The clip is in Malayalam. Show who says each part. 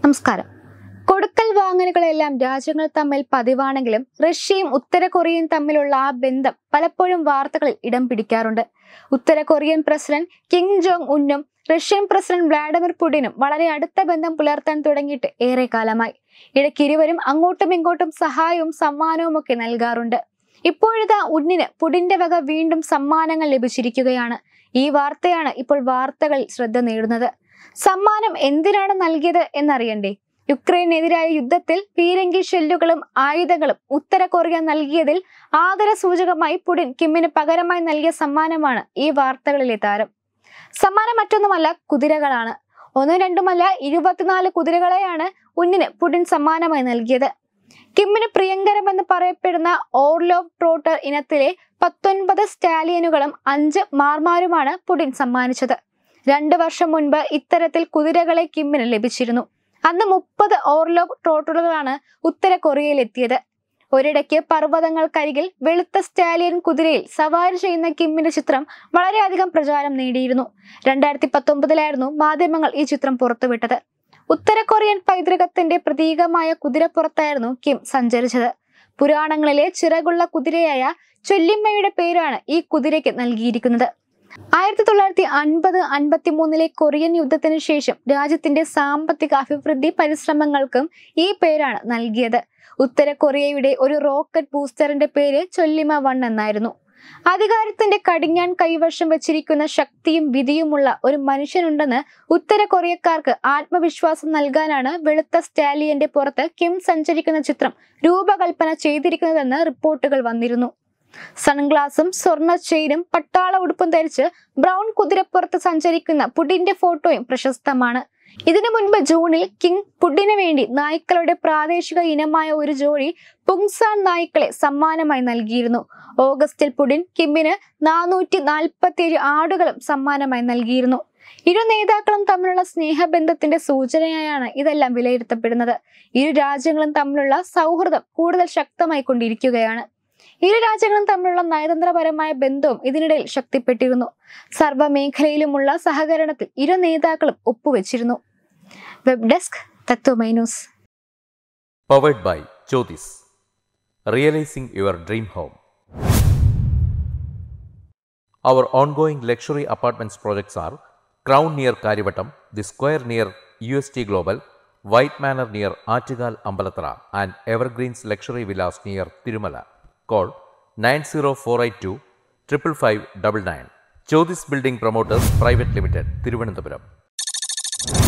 Speaker 1: നമസ്കാരം. കൊടുക്കൽ വാങ്ങലുകളെല്ലാം രാജ്യങ്ങൾ തമ്മിൽ പതിവാണെങ്കിലും റഷ്യയും ഉത്തര കൊറിയയും തമ്മിലുള്ള ആ ബന്ധം പലപ്പോഴും വാർത്തകളിൽ ഇടം പിടിക്കാറുണ്ട്. ഉത്തര കൊറിയൻ പ്രസിഡന്റ് കിം ജോങ് ഉന്നും റഷ്യൻ പ്രസിഡന്റ് വ്ളാഡിമിർ പുടിനും വളരെ അടുത്ത ബന്ധം പുലർത്താൻ തുടങ്ങിയിട്ട് ഏറെ കാലമായി. ഇടയ്ക്ക് ഇരുവരും അങ്ങോട്ടും ഇങ്ങോട്ടും സഹായവും സമ്മാനവും ഒക്കെ നൽകാറുണ്ട്. ഇപ്പോഴിതാ ഉന്നിന് പുടിന്റെ വക വീണ്ടും സമ്മാനങ്ങൾ ലഭിച്ചിരിക്കുകയാണ്. ഈ വാർത്തയാണ് ഇപ്പോൾ വാർത്തകളിൽ ശ്രദ്ധ നേടുന്നത്. സമ്മാനം എന്തിനാണ് നൽകിയത് എന്നറിയണ്ടേ? യുക്രൈനെതിരായ യുദ്ധത്തിൽ പീരങ്കി ഷെല്ലുകളും ആയുധങ്ങളും ഉത്തര കൊറിയ നൽകിയതിൽ ആദര സൂചകമായി പുടിൻ കിമ്മിന് പകരമായി നൽകിയ സമ്മാനമാണ് ഈ വാർത്തകളിലെ താരം. സമ്മാനം മറ്റൊന്നുമല്ല, കുതിരകളാണ്. ഒന്നും രണ്ടുമല്ല, 24 കുതിരകളെയാണ് ഉന്നിന് പുടിൻ സമ്മാനമായി നൽകിയത്. കിമ്മിന് പ്രിയങ്കരമെന്ന് പറയപ്പെടുന്ന ഓർലോവ് ട്രോട്ടർ ഇനത്തിലെ 19 സ്റ്റാലിയനുകളും 5 മാർമാരുമാണ് പുടിൻ സമ്മാനിച്ചത്. 2 വർഷം മുൻപ് ഇത്തരത്തിൽ കുതിരകളെ കിമ്മിന് ലഭിച്ചിരുന്നു. അന്ന് 30 ഓർലോവ് ട്രോട്ടറുകളാണ് ഉത്തര കൊറിയയിൽ എത്തിയത്. ഒരിടയ്ക്ക് പർവ്വതങ്ങൾക്കരികിൽ വെളുത്ത സ്റ്റാലിയൻ കുതിരയിൽ സവാരി ചെയ്യുന്ന കിമ്മിന്റെ ചിത്രം വളരെയധികം പ്രചാരം നേടിയിരുന്നു. 2019 മാധ്യമങ്ങൾ ഈ ചിത്രം പുറത്തുവിട്ടത്. ഉത്തര കൊറിയൻ പൈതൃകത്തിന്റെ പ്രതീകമായ കുതിരപ്പുറത്തായിരുന്നു കിം സഞ്ചരിച്ചത്. പുരാണങ്ങളിലെ ചിറകുള്ള കുതിരയായ ചൊല്ലിമ്മയുടെ പേരാണ് ഈ കുതിരയ്ക്ക് നൽകിയിരിക്കുന്നത്. 1950-53 കൊറിയൻ യുദ്ധത്തിന് ശേഷം രാജ്യത്തിന്റെ സാമ്പത്തിക അഭിവൃദ്ധി പരിശ്രമങ്ങൾക്കും ഈ പേരാണ് നൽകിയത്. ഉത്തര കൊറിയയുടെ ഒരു റോക്കറ്റ് ബൂസ്റ്ററിന്റെ പേര് ചൊല്ലിമ 1 എന്നായിരുന്നു. അധികാരത്തിന്റെ കടിഞ്ഞാൺ കൈവശം വെച്ചിരിക്കുന്ന ശക്തിയും വിധിയുമുള്ള ഒരു മനുഷ്യനുണ്ടെന്ന് ഉത്തര കൊറിയക്കാർക്ക് ആത്മവിശ്വാസം നൽകാനാണ് വെളുത്ത സ്റ്റാലിയന്റെ പുറത്ത് കിം സഞ്ചരിക്കുന്ന ചിത്രം രൂപകൽപ്പന ചെയ്തിരിക്കുന്നതെന്ന് റിപ്പോർട്ടുകൾ വന്നിരുന്നു. സൺഗ്ലാസും സ്വർണ്ണ ചെയിനും പട്ടാള ഉടുപ്പും ധരിച്ച് ബ്രൗൺ കുതിരപ്പുറത്ത് സഞ്ചരിക്കുന്ന പുടിന്റെ ഫോട്ടോയും പ്രശസ്തമാണ്. ഇതിനു മുൻപ് ജൂണിൽ കിം പുടിന് വേണ്ടി നായ്ക്കളുടെ പ്രാദേശിക ഇനമായ ഒരു ജോഡി പുങ്സാൻ നായ്ക്കളെ സമ്മാനമായി നൽകിയിരുന്നു. ഓഗസ്റ്റിൽ പുടിൻ കിമ്മിന് 447 ആടുകളും സമ്മാനമായി നൽകിയിരുന്നു. ഇരു നേതാക്കളും തമ്മിലുള്ള സ്നേഹബന്ധത്തിന്റെ സൂചനയായാണ് ഇതെല്ലാം വിലയിരുത്തപ്പെടുന്നത്. ഇരു രാജ്യങ്ങളും തമ്മിലുള്ള സൗഹൃദം കൂടുതൽ ശക്തമായി കൊണ്ടിരിക്കുകയാണ്. ഇരു രാജ്യങ്ങളും തമ്മിലുള്ള നയതന്ത്രപരമായ ബന്ധവും ഇതിനിടയിൽ ശക്തിപ്പെട്ടിരുന്നു. സർവ്വമേഖലയിലുമുള്ള സഹകരണത്തിൽ ഇരു നേതാക്കളും ഒപ്പുവെച്ചിരുന്നു. Web desk Tatwamayi news.
Speaker 2: Powered by Jyothis, realising your dream home. Our ongoing luxury apartments projects are Crown near Karivattam, The Square near UST Global, White Manor near Aattugal Ambalathara, and Evergreens Luxury Villas near Tirumala. Call 90482 55599. Jyothis Building Promoters Private Limited, Thiruvananthapuram.